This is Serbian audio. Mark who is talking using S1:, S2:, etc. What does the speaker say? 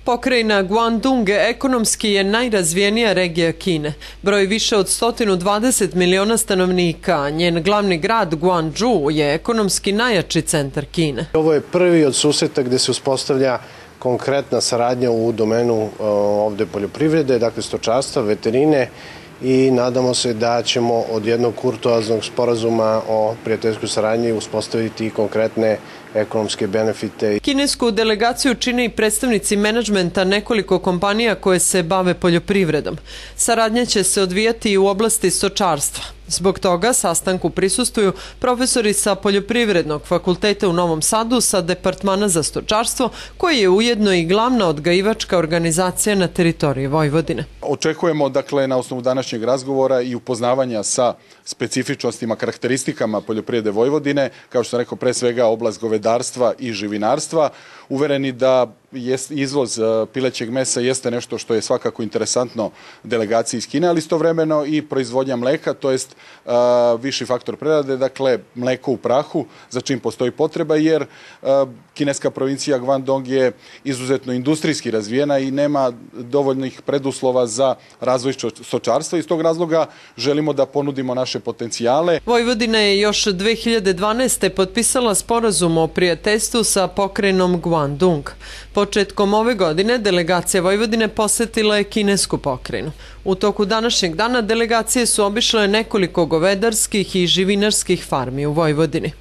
S1: Pokrajina Guangdong ekonomski je najrazvijenija regija Kine. Broji više od 120 miliona stanovnika. Njen glavni grad Guangzhou je ekonomski najjači centar Kine.
S2: Ovo je prvi od susreta gde se uspostavlja konkretna saradnja u domenu ovde poljoprivrede, dakle stočarstva, veterine, i nadamo se da ćemo od jednog kurtoaznog sporazuma o prijateljskoj saradnji uspostaviti konkretne ekonomske benefite.
S1: Kinesku delegaciju čine i predstavnici menadžmenta nekoliko kompanija koje se bave poljoprivredom. Saradnja će se odvijati i u oblasti stočarstva. Zbog toga sastanku prisustvuju profesori sa Poljoprivrednog fakulteta u Novom Sadu sa Departmana za stočarstvo, koji je ujedno i glavna odgajivačka organizacija na teritoriji Vojvodine.
S3: Očekujemo, dakle, na osnovu današnjeg razgovora i upoznavanja sa specifičnostima, karakteristikama poljoprivrede Vojvodine, kao što sam rekao, pre svega oblast govedarstva i živinarstva, uvereni da izvoz pilećeg mesa jeste nešto što je svakako interesantno delegaciji iz Kine, ali istovremeno i proizvodnja mleka, to jest viši faktor prerade, dakle mleko u prahu, za čim postoji potreba, jer kineska provincija Guangdong je izuzetno industrijski razvijena i nema dovoljnih preduslova za razvoj stočarstva. Iz tog razloga želimo da ponudimo naše potencijale.
S1: Vojvodina je još 2012. potpisala sporazum o prijateljstvu sa pokrajinom Guangdong. Početkom ove godine delegacija Vojvodine posetila je kinesku pokrajinu. U toku današnjeg dana delegacije su obišle nekoliko govedarskih i živinarskih farmi u Vojvodini.